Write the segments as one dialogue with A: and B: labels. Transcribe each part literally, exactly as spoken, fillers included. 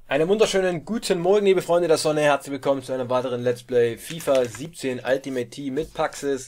A: Einen wunderschönen guten Morgen, liebe Freunde der Sonne. Herzlich willkommen zu einem weiteren Let's Play FIFA siebzehn Ultimate Team mit Paxis.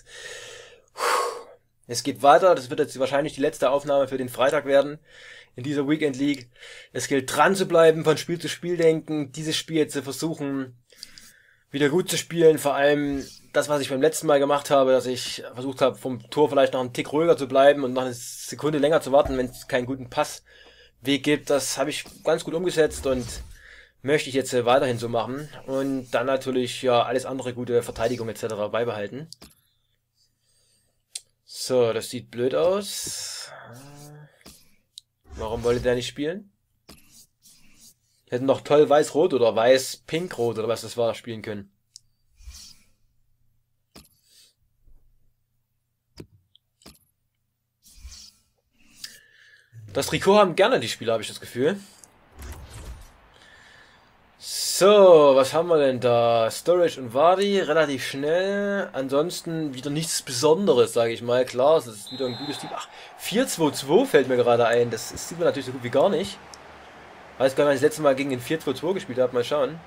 A: Es geht weiter. Das wird jetzt wahrscheinlich die letzte Aufnahme für den Freitag werden in dieser Weekend League. Es gilt dran zu bleiben, von Spiel zu Spiel denken, dieses Spiel jetzt zu versuchen wieder gut zu spielen. Vor allem das, was ich beim letzten Mal gemacht habe, dass ich versucht habe, vom Tor vielleicht noch einen Tick ruhiger zu bleiben und noch eine Sekunde länger zu warten, wenn es keinen guten Passweg gibt. Das habe ich ganz gut umgesetzt und möchte ich jetzt äh, weiterhin so machen. Und dann natürlich ja alles andere, gute Verteidigung et cetera beibehalten. So, das sieht blöd aus. Warum wollte der nicht spielen? Hätten doch toll weiß-rot oder weiß-pink-rot oder was das war spielen können. Das Trikot haben gerne die Spieler, habe ich das Gefühl. So, was haben wir denn da? Storage und Vardy, relativ schnell. Ansonsten wieder nichts Besonderes, sage ich mal. Klar, es ist wieder ein gutes Team. Ach, vier zwei zwei fällt mir gerade ein. Das sieht man natürlich so gut wie gar nicht. Weiß gar nicht, wann ich das letzte Mal gegen den vier zwei zwei gespielt habe. Mal schauen.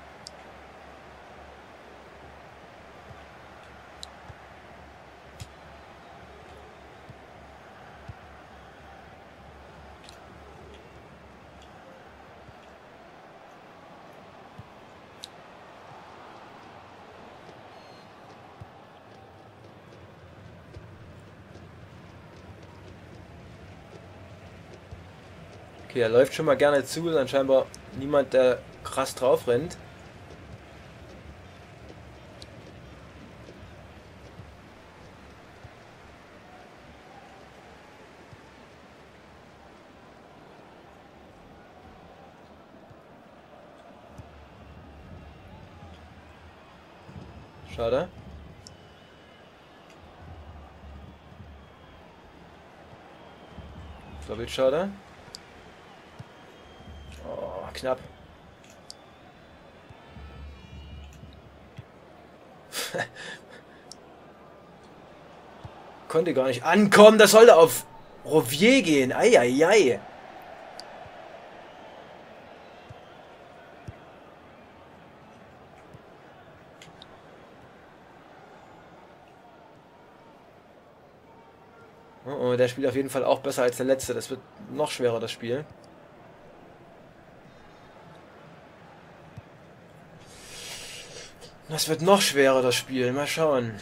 A: Okay, er läuft schon mal gerne zu, dann scheinbar niemand, der krass drauf rennt. Schade. Doppelt schade. Oh, knapp. Konnte gar nicht ankommen. Das sollte auf Rouvier gehen. Eieiei. Oh, oh, der spielt auf jeden Fall auch besser als der letzte. Das wird noch schwerer, das Spiel. Das wird noch schwerer, das Spiel. Mal schauen.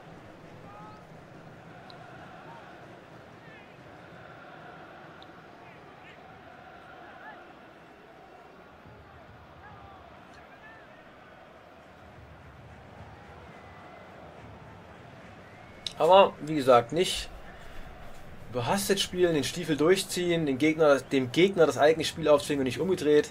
A: Aber, wie gesagt, nicht überhastet spielen, den Stiefel durchziehen, den Gegner, dem Gegner das eigene Spiel aufzwingen und nicht umgedreht.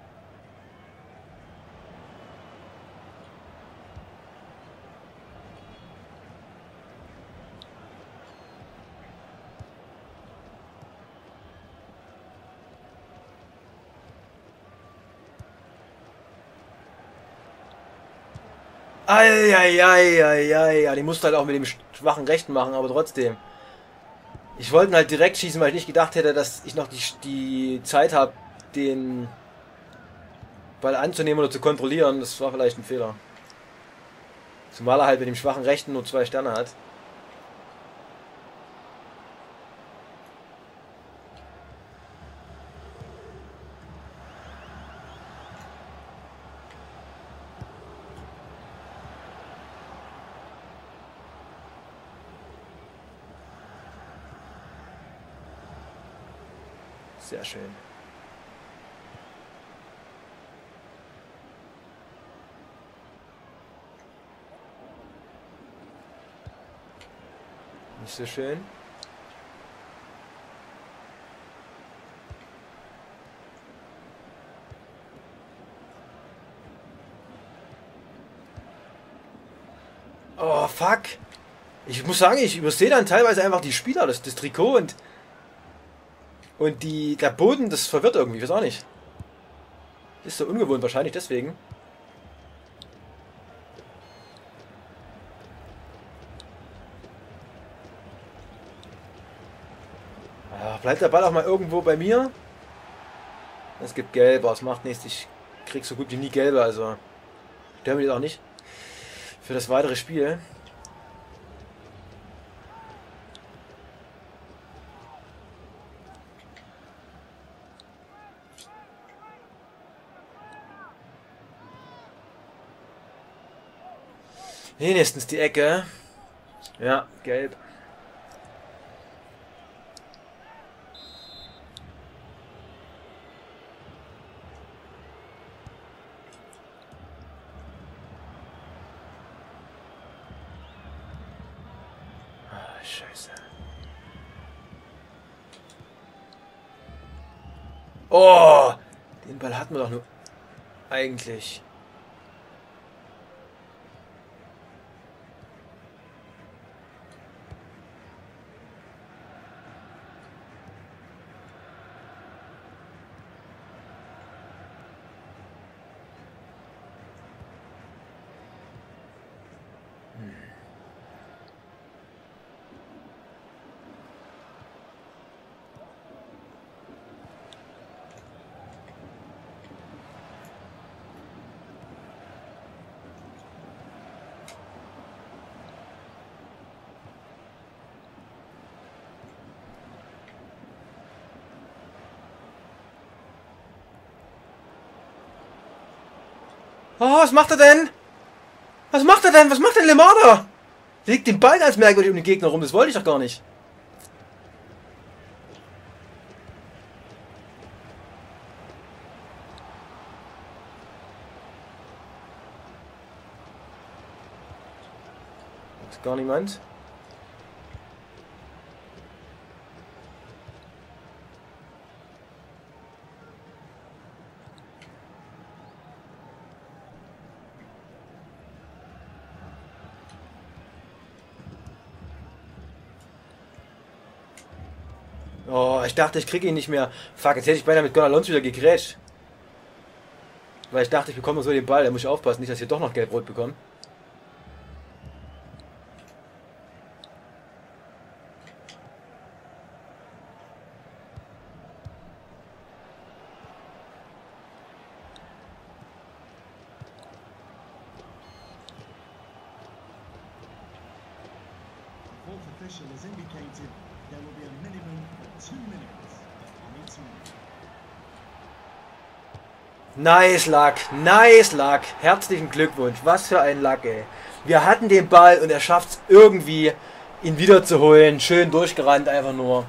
A: Eieieiei, ja, die musste halt auch mit dem schwachen Rechten machen, aber trotzdem. Ich wollte ihn halt direkt schießen, weil ich nicht gedacht hätte, dass ich noch die, die Zeit habe, den Ball anzunehmen oder zu kontrollieren. Das war vielleicht ein Fehler. Zumal er halt mit dem schwachen Rechten nur zwei Sterne hat. Sehr schön. Nicht so schön. Oh, fuck. Ich muss sagen, ich übersehe dann teilweise einfach die Spieler, das, das Trikot und Und die, der Boden, das verwirrt irgendwie, ich weiß auch nicht. Ist so ungewohnt, wahrscheinlich deswegen. Ja, bleibt der Ball auch mal irgendwo bei mir? Es gibt Gelb, aber es macht nichts. Ich krieg so gut wie nie gelbe, also stört mich das auch nicht für das weitere Spiel. Wenigstens die Ecke. Ja, gelb. Ah, Scheiße. Oh! Den Ball hatten wir doch nur eigentlich. Oh, was macht er denn? Was macht er denn? Was macht denn Lemada? Legt den Ball ganz merkwürdig um den Gegner rum. Das wollte ich doch gar nicht. Ist gar niemand. Oh, ich dachte, ich kriege ihn nicht mehr. Fuck, jetzt hätte ich beinahe mit Gon Alonso wieder gegrätscht. Weil ich dachte, ich bekomme so den Ball. Da muss ich aufpassen, nicht, dass ich hier doch noch gelb-rot bekomme. Nice Luck, nice Luck. Herzlichen Glückwunsch. Was für ein Luck, ey. Wir hatten den Ball und er schafft es irgendwie, ihn wiederzuholen. Schön durchgerannt, einfach nur.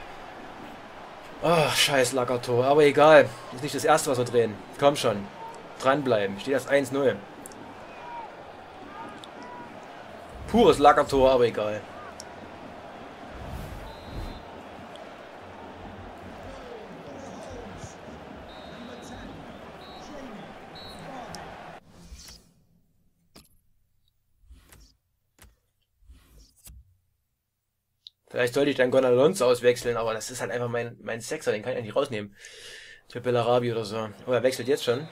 A: Ach, scheiß Lackertor. Aber egal. Ist nicht das erste, was wir drehen. Komm schon. Dranbleiben. Steht erst eins null. Pures Lackertor, aber egal. Vielleicht sollte ich dann Gon Alonso auswechseln, aber das ist halt einfach mein, mein Sechser, den kann ich nicht rausnehmen. Für Bellarabi oder so. Oh, er wechselt jetzt schon.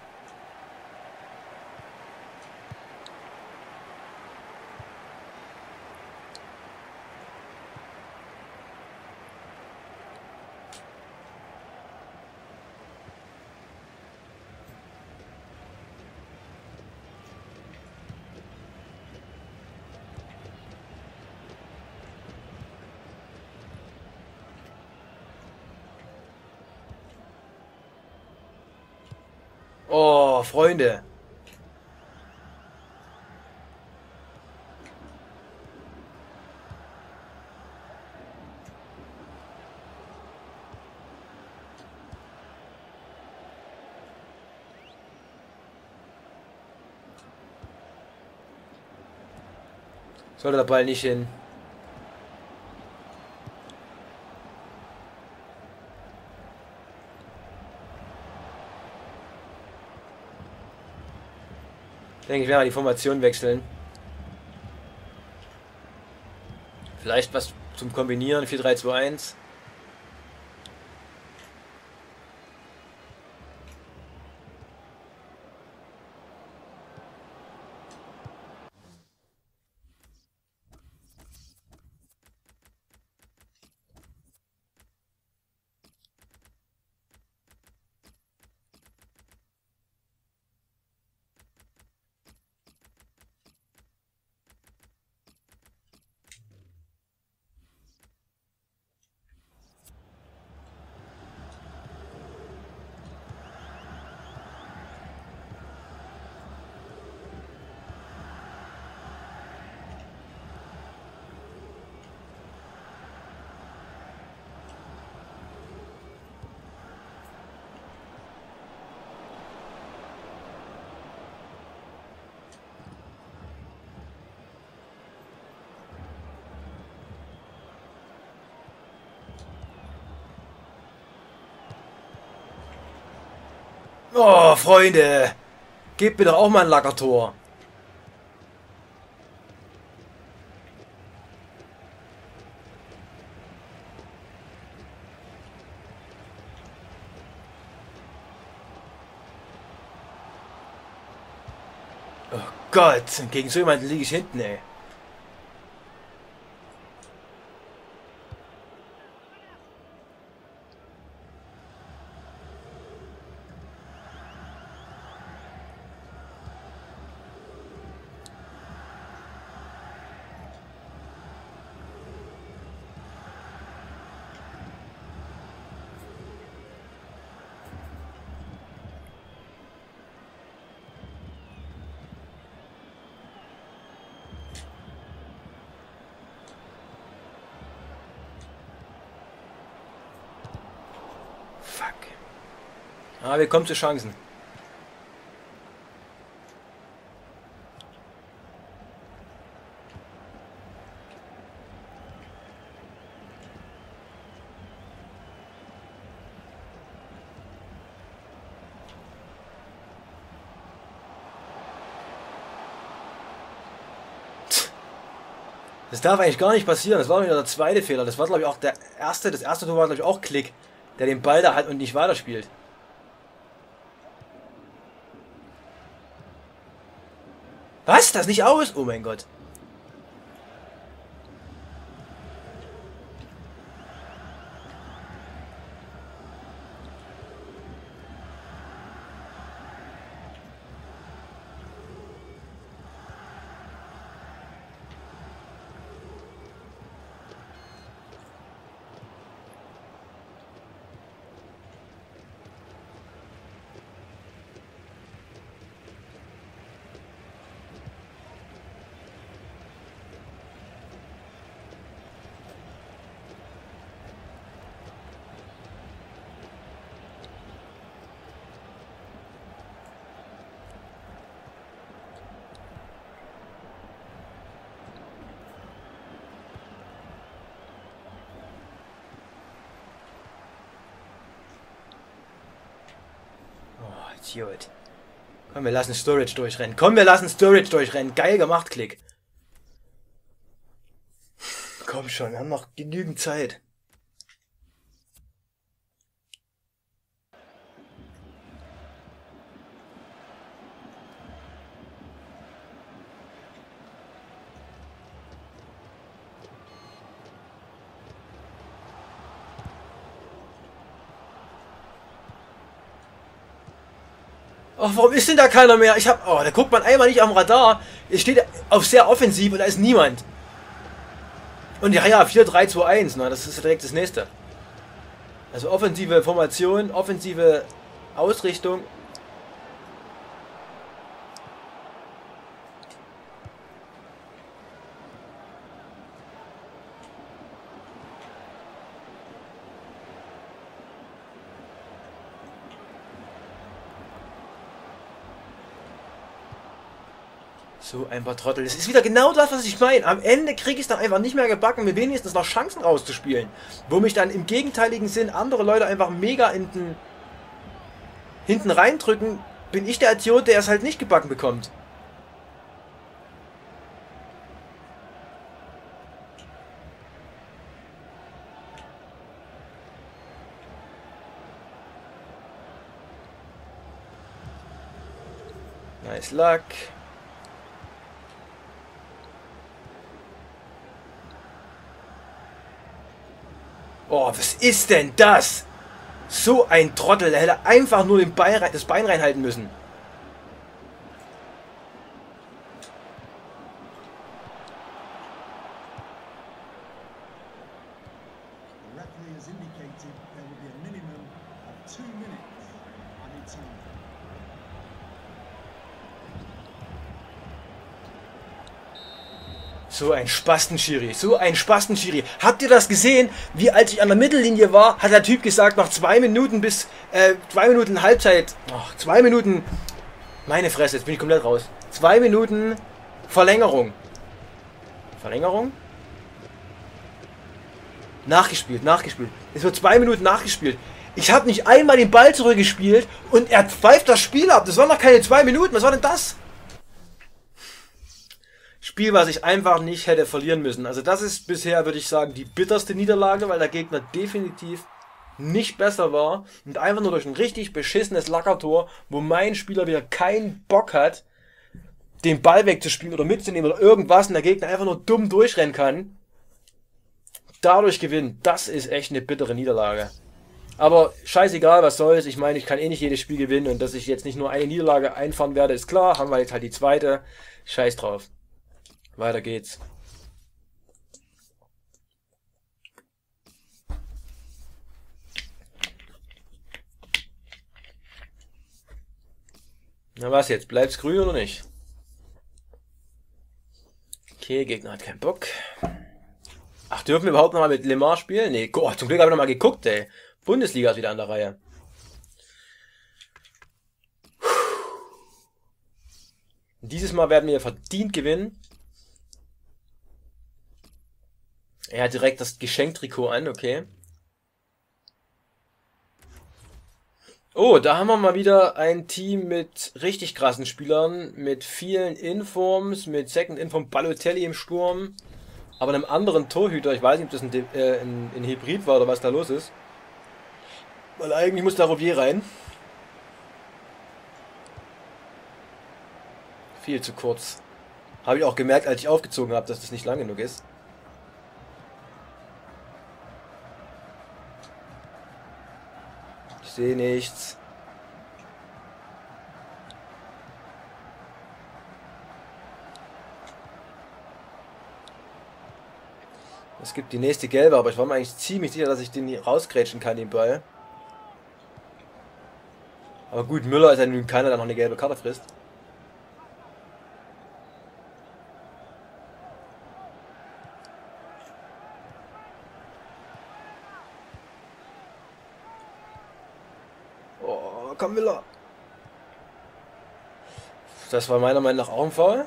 A: Oh, Freunde. Sollte der Ball nicht hin. Ich denke, ich werde mal die Formation wechseln. Vielleicht was zum Kombinieren. vier drei zwei eins. Oh, Freunde. Gebt mir doch auch mal ein Lackertor. Oh Gott, gegen so jemanden liege ich hinten, ey. Fuck. Ah, wir kommen zu Chancen. Das darf eigentlich gar nicht passieren. Das war wieder der zweite Fehler. Das war, glaube ich, auch der erste. Das erste Tor war, glaube ich, auch Klick, der den Ball da hat und nicht weiterspielt. Was? Das nicht aus? Oh mein Gott. Idiot. Komm, wir lassen Sturridge durchrennen. Komm, wir lassen Sturridge durchrennen. Geil gemacht, Klick. Komm schon, wir haben noch genügend Zeit. Oh, warum ist denn da keiner mehr? Ich hab. Oh, da guckt man einmal nicht am Radar. Es steht auf sehr offensiv und da ist niemand. Und ja, ja, vier drei zwei eins, ne? Das ist direkt das nächste. Also offensive Formation, offensive Ausrichtung. So ein paar Trottel. Das ist wieder genau das, was ich meine. Am Ende kriege ich es dann einfach nicht mehr gebacken, mir wenigstens noch Chancen rauszuspielen. Wo mich dann im gegenteiligen Sinn andere Leute einfach mega in den, hinten reindrücken, bin ich der Idiot, der es halt nicht gebacken bekommt. Nice luck. Oh, was ist denn das? So ein Trottel, der hätte einfach nur den Bein, das Bein reinhalten müssen. So ein Spastenschiri, so ein Spastenschiri. Habt ihr das gesehen? Wie als ich an der Mittellinie war, hat der Typ gesagt, noch zwei Minuten bis, äh, zwei Minuten Halbzeit, ach, zwei Minuten, meine Fresse, jetzt bin ich komplett raus. Zwei Minuten Verlängerung. Verlängerung? Nachgespielt, nachgespielt. Es wird zwei Minuten nachgespielt. Ich habe nicht einmal den Ball zurückgespielt und er pfeift das Spiel ab. Das waren noch keine zwei Minuten. Was war denn das? Spiel, was ich einfach nicht hätte verlieren müssen. Also das ist bisher, würde ich sagen, die bitterste Niederlage, weil der Gegner definitiv nicht besser war und einfach nur durch ein richtig beschissenes Lackertor, wo mein Spieler wieder keinen Bock hat, den Ball wegzuspielen oder mitzunehmen oder irgendwas und der Gegner einfach nur dumm durchrennen kann, dadurch gewinnt. Das ist echt eine bittere Niederlage. Aber scheißegal, was soll's. Ich meine, ich kann eh nicht jedes Spiel gewinnen und dass ich jetzt nicht nur eine Niederlage einfahren werde, ist klar. Haben wir jetzt halt die zweite. Scheiß drauf. Weiter geht's. Na was jetzt? Bleibt's grün oder nicht? Okay, Gegner hat keinen Bock. Ach, dürfen wir überhaupt noch mal mit Le Mans spielen? Nee, oh, zum Glück habe ich noch mal geguckt, ey. Bundesliga ist wieder an der Reihe. Dieses Mal werden wir verdient gewinnen. Er hat direkt das Geschenktrikot an, okay. Oh, da haben wir mal wieder ein Team mit richtig krassen Spielern, mit vielen Informs, mit Second Inform Balotelli im Sturm, aber einem anderen Torhüter. Ich weiß nicht, ob das ein, äh, ein, ein Hybrid war oder was da los ist. Weil eigentlich muss da Rouvier rein. Viel zu kurz. Habe ich auch gemerkt, als ich aufgezogen habe, dass das nicht lang genug ist. Ich sehe nichts. Es gibt die nächste gelbe, aber ich war mir eigentlich ziemlich sicher, dass ich den rausgrätschen kann, den Ball. Aber gut, Müller ist ja nun keiner, der noch eine gelbe Karte frisst. Oh, komm Müller. Das war meiner Meinung nach auch ein Foul.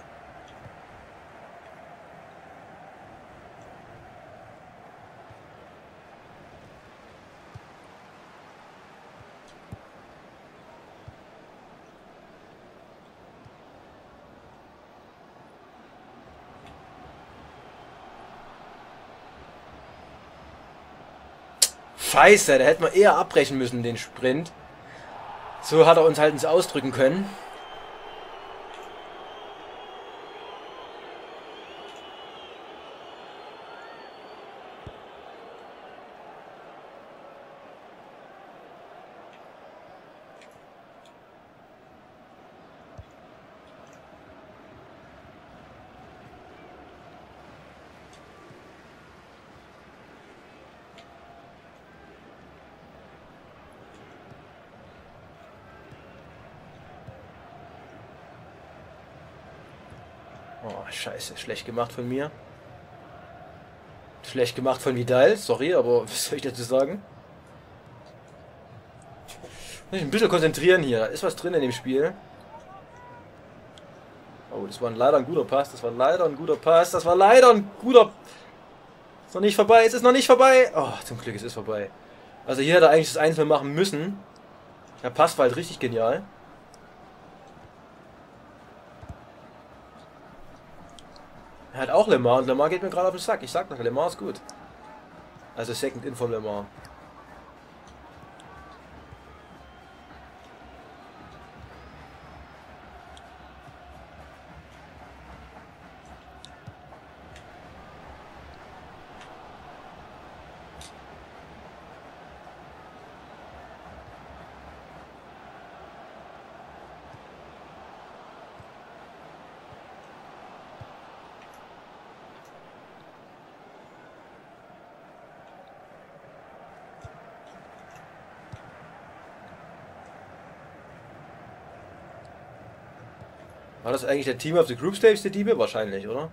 A: Scheiße, da hätten wir eher abbrechen müssen, den Sprint. So hat er uns halt ins Ausdrücken können. Oh, scheiße, schlecht gemacht von mir. Schlecht gemacht von Vidal, sorry, aber was soll ich dazu sagen? Muss mich ein bisschen konzentrieren hier, da ist was drin in dem Spiel. Oh, das war leider ein guter Pass, das war leider ein guter Pass, das war leider ein guter... Ist noch nicht vorbei, es ist noch nicht vorbei. Oh, zum Glück, es ist vorbei. Also hier hat er eigentlich das eins null machen müssen. Der Pass war halt richtig genial. Er hat auch Le Mans und Le Mans geht mir gerade auf den Sack. Ich sag doch, Le Mans ist gut. Also Second In von Le Mans. War das eigentlich der Team of the Group Stage, der Diebe? Wahrscheinlich, oder?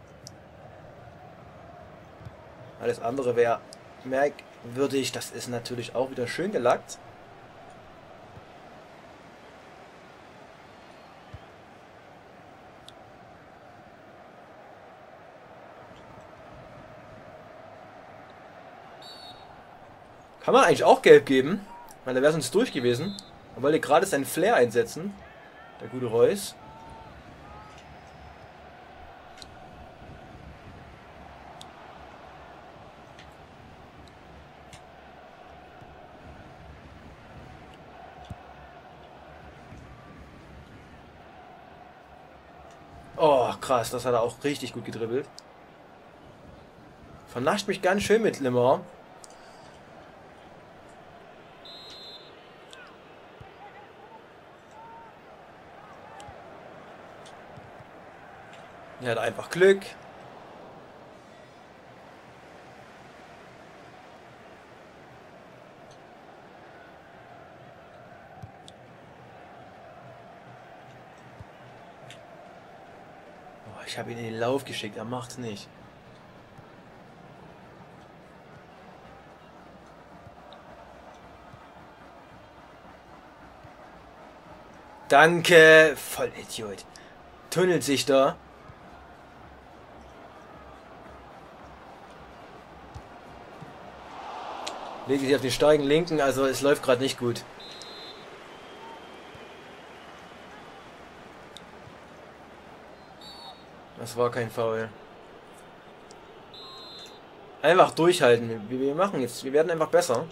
A: Alles andere wäre merkwürdig. Das ist natürlich auch wieder schön gelackt. Kann man eigentlich auch gelb geben? Weil er wäre sonst durch gewesen. Er wollte gerade seinen Flair einsetzen. Der gute Reus. Oh, krass, das hat er auch richtig gut gedribbelt. Vernascht mich ganz schön mit Limmer. Er hat einfach Glück. Oh, ich habe ihn in den Lauf geschickt, er macht's nicht. Danke, Vollidiot. Tunnelt sich da. Lege sich auf den starken Linken, also es läuft gerade nicht gut. Das war kein Foul. Einfach durchhalten. Wir, wir machen jetzt, wir werden einfach besser.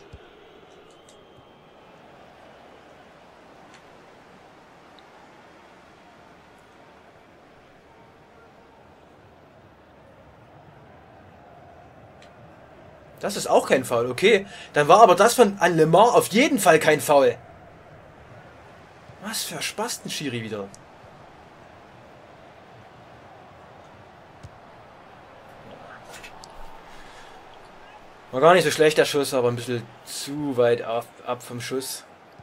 A: Das ist auch kein Foul, okay. Dann war aber das von an Le Mans auf jeden Fall kein Foul. Was für Spasten-Schiri wieder. War gar nicht so schlecht der Schuss, aber ein bisschen zu weit ab, ab vom Schuss.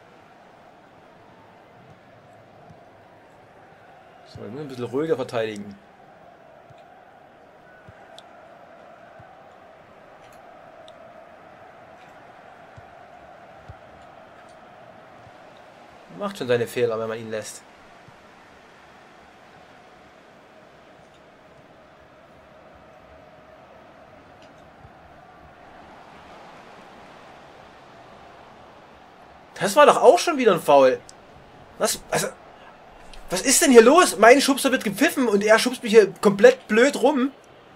A: So, wir müssen ein bisschen ruhiger verteidigen. Macht schon seine Fehler, wenn man ihn lässt. Das war doch auch schon wieder ein Foul. Was, also, was ist denn hier los? Mein Schubser wird gepfiffen und er schubst mich hier komplett blöd rum.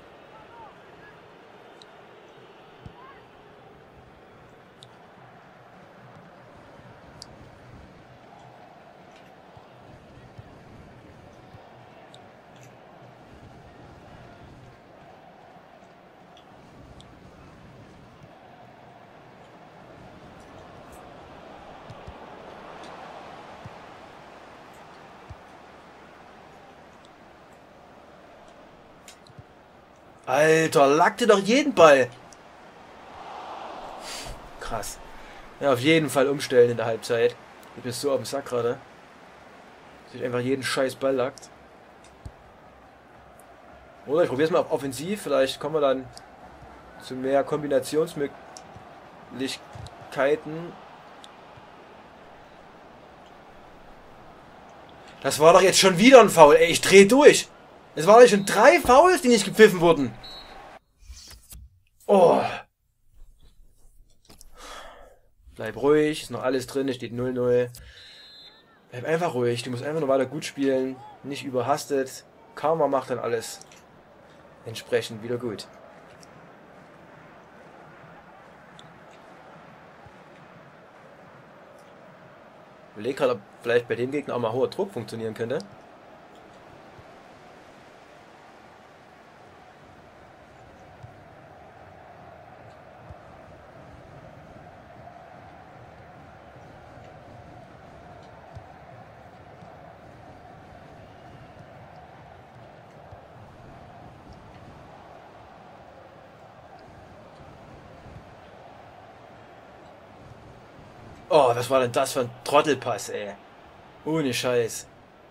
A: Alter, lackte doch jeden Ball. Krass. Ja, auf jeden Fall umstellen in der Halbzeit. Ich bin so auf dem Sack gerade. Sich einfach jeden scheiß Ball lackt. Oder ich probiere es mal auf offensiv. Vielleicht kommen wir dann zu mehr Kombinationsmöglichkeiten. Das war doch jetzt schon wieder ein Foul. Ey, ich dreh durch. Es waren schon drei Fouls, die nicht gepfiffen wurden. Oh. Bleib ruhig, ist noch alles drin, es steht null null. Bleib einfach ruhig, du musst einfach nur weiter gut spielen, nicht überhastet. Karma macht dann alles entsprechend wieder gut. Ich überlege gerade, ob vielleicht bei dem Gegner auch mal hoher Druck funktionieren könnte. Oh, was war denn das für ein Trottelpass, ey? Ohne Scheiß.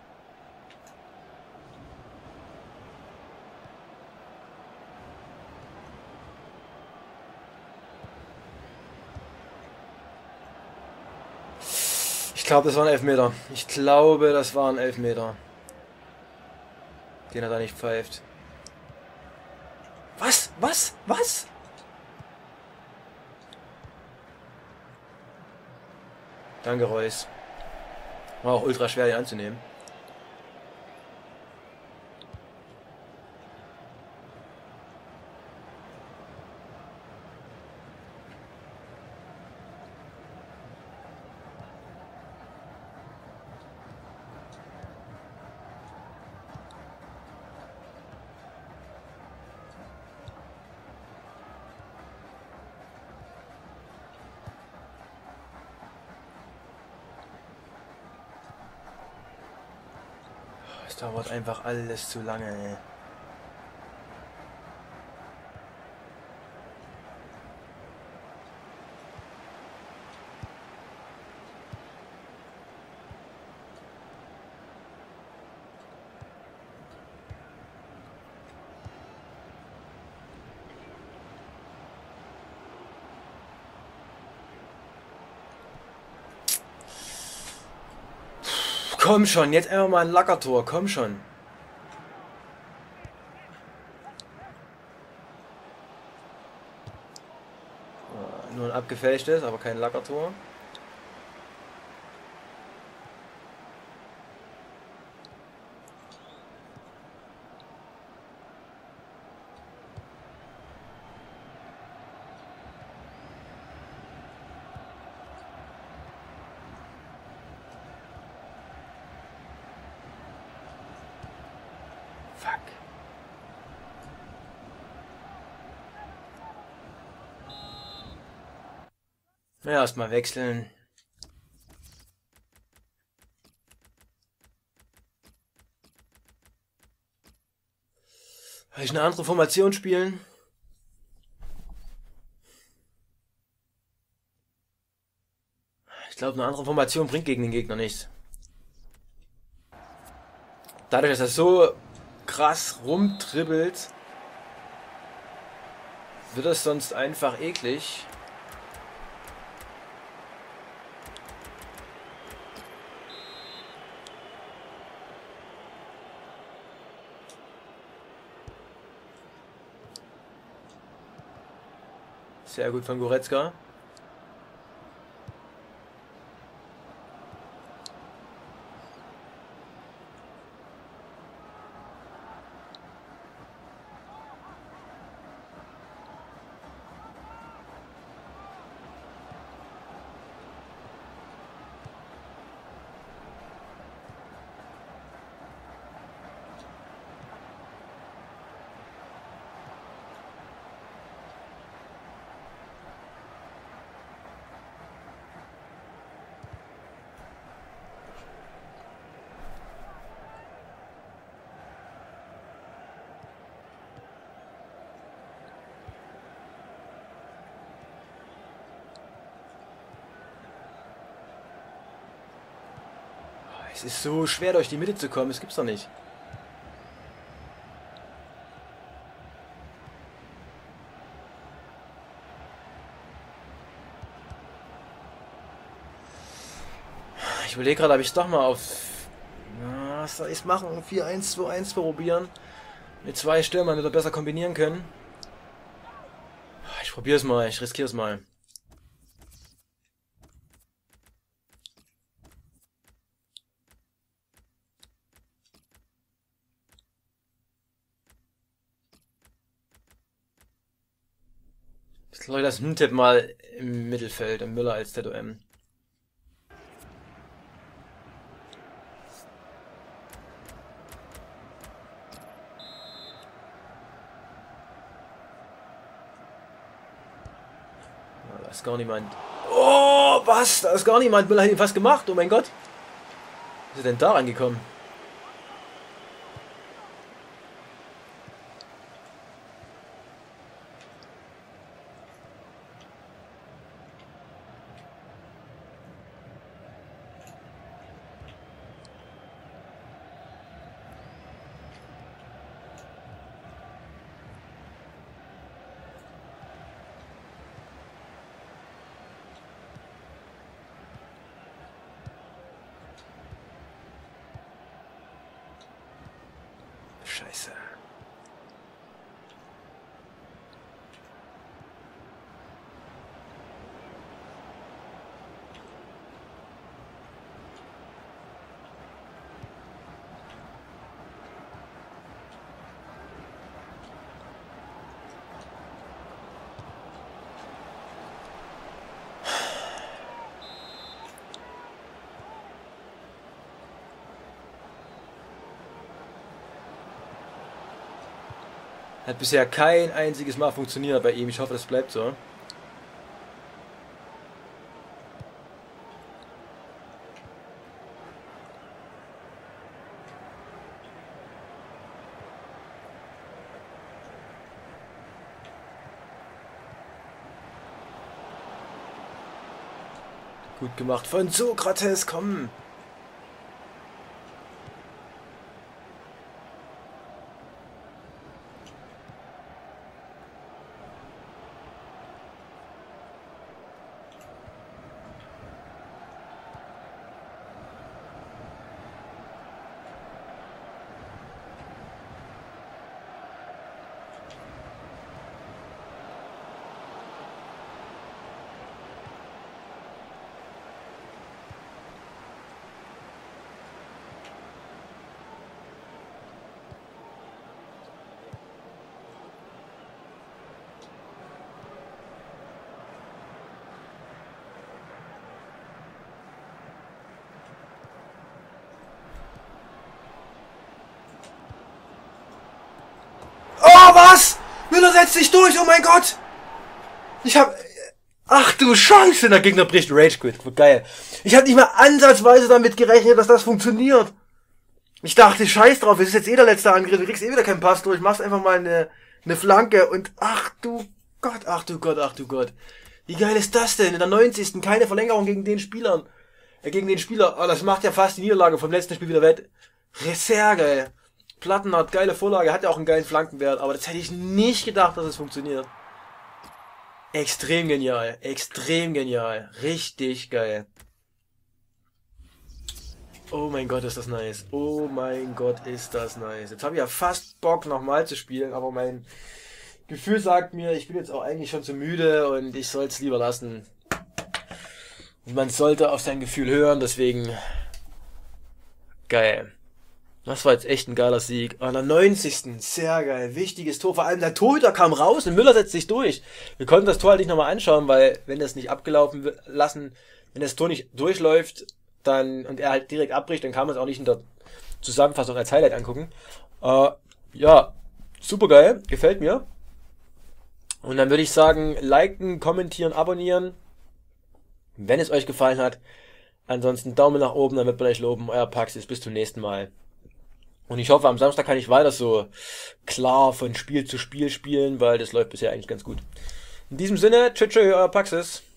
A: Ich glaube, das war ein Elfmeter. Ich glaube, das war ein Elfmeter. Den er da nicht pfeift. Was? Was? Was? Danke, Reus. War auch ultra schwer, die anzunehmen. Es dauert einfach alles zu lange, ey. Komm schon, jetzt einfach mal ein Lackertor, komm schon. Nur ein abgefälschtes, aber kein Lackertor. Fuck. Ja, erstmal wechseln. Soll ich eine andere Formation spielen? Ich glaube, eine andere Formation bringt gegen den Gegner nichts. Dadurch, dass er so krass rumtribbelt, wird es sonst einfach eklig. Sehr gut von Goretzka. Es ist so schwer, durch die Mitte zu kommen, das gibt's doch nicht. Ich überlege gerade, ob ich es doch mal auf... Na, was soll ich machen? vier eins zwei eins probieren. Mit zwei Stürmern wird er besser kombinieren können. Ich probiere es mal, ich riskiere es mal. Leute, das N-Tipp mal im Mittelfeld, im Müller als Z O M. Ja, da ist gar niemand. Oh, was? Da ist gar niemand. Müller hat ihn fast gemacht. Oh mein Gott. Wie ist er denn da rangekommen? Scheiße. Hat bisher kein einziges Mal funktioniert bei ihm. Ich hoffe, das bleibt so. Gut gemacht von Sokrates, komm! Oh, was? Müller setzt sich durch, oh mein Gott! Ich hab... Ach du Scheiße, der Gegner bricht Rage Quit. Geil. Ich hab nicht mal ansatzweise damit gerechnet, dass das funktioniert. Ich dachte, scheiß drauf, es ist jetzt eh der letzte Angriff, du kriegst eh wieder keinen Pass durch, machst einfach mal eine, eine Flanke und ach du Gott, ach du Gott, ach du Gott. Wie geil ist das denn? In der neunzigsten keine Verlängerung gegen den Spielern. Äh, gegen den Spieler. Oh, das macht ja fast die Niederlage vom letzten Spiel wieder wett. Sehr geil. Plattenhardt, geile Vorlage, hat ja auch einen geilen Flankenwert, aber das hätte ich nicht gedacht, dass es funktioniert. Extrem genial, extrem genial, richtig geil. Oh mein Gott, ist das nice. Oh mein Gott, ist das nice. Jetzt habe ich ja fast Bock nochmal zu spielen, aber mein Gefühl sagt mir, ich bin jetzt auch eigentlich schon zu müde und ich soll es lieber lassen. Und man sollte auf sein Gefühl hören, deswegen geil. Das war jetzt echt ein geiler Sieg. An der neunzigsten Sehr geil. Wichtiges Tor. Vor allem der Torhüter kam raus und Müller setzt sich durch. Wir konnten das Tor halt nicht nochmal anschauen, weil wenn das nicht abgelaufen wird, lassen, wenn das Tor nicht durchläuft, dann und er halt direkt abbricht, dann kann man es auch nicht in der Zusammenfassung als Highlight angucken. Äh, ja, super geil. Gefällt mir. Und dann würde ich sagen, liken, kommentieren, abonnieren, wenn es euch gefallen hat. Ansonsten Daumen nach oben, damit wir euch loben. Euer Paxis. Bis zum nächsten Mal. Und ich hoffe, am Samstag kann ich weiter so klar von Spiel zu Spiel spielen, weil das läuft bisher eigentlich ganz gut. In diesem Sinne, tschüss, tschüss, euer Paxis.